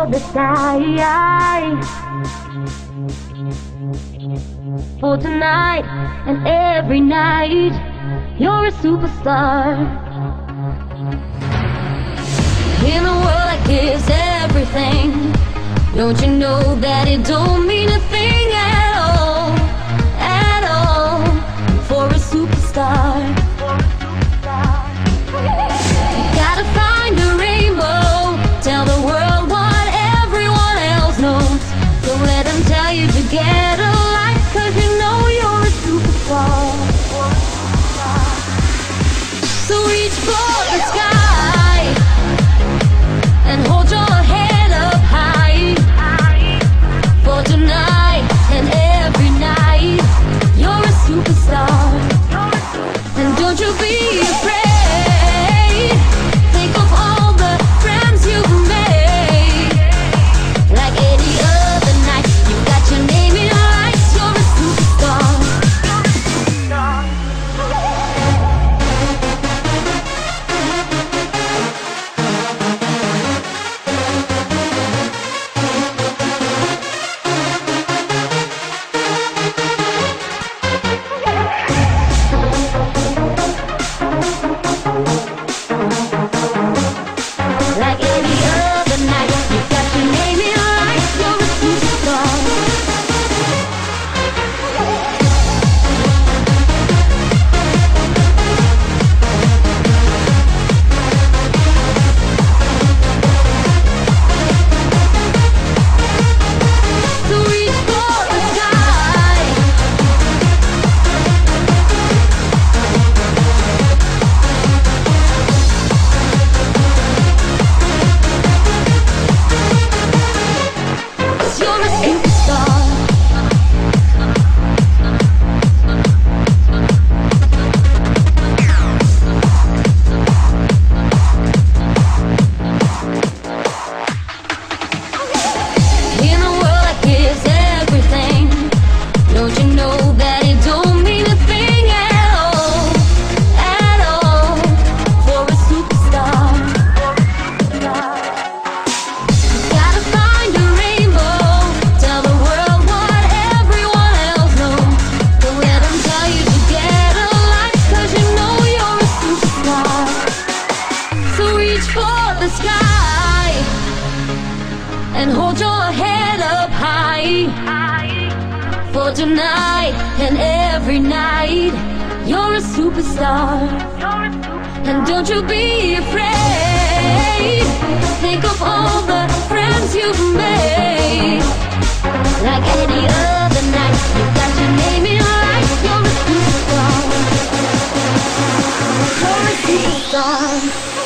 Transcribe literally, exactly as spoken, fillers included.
the sky for tonight and every night. You're a superstar. In a world like this, everything, don't you know that it don't mean a thing at all, at all, for a superstar. You gotta find a rainbow, tell the world what everyone else knows. Don't let them tell you to get a life, cause you know you're a superstar. So reach for the sky and hold your head up high, for tonight and every night. You're a superstar, and don't you be afraid. Think of all the friends you've made. Like any other night, you got your name in lights. You're a superstar. Like any other night, you got your name in lights. You're a superstar. So reach for the sky you're a superstar. In a world like this, everything, don't you know that it don't mean a thing at all, at all, for a superstar. Gotta find a rainbow, tell the world what everyone else knows. Don't let them tell you to get a life, cause you know you're a superstar. So reach for the sky and hold your head up high, for tonight and every night. You're a superstar, and don't you be afraid. Think of all the friends you've made. Like any other night, you got your name in lights. You're a superstar. You're a superstar.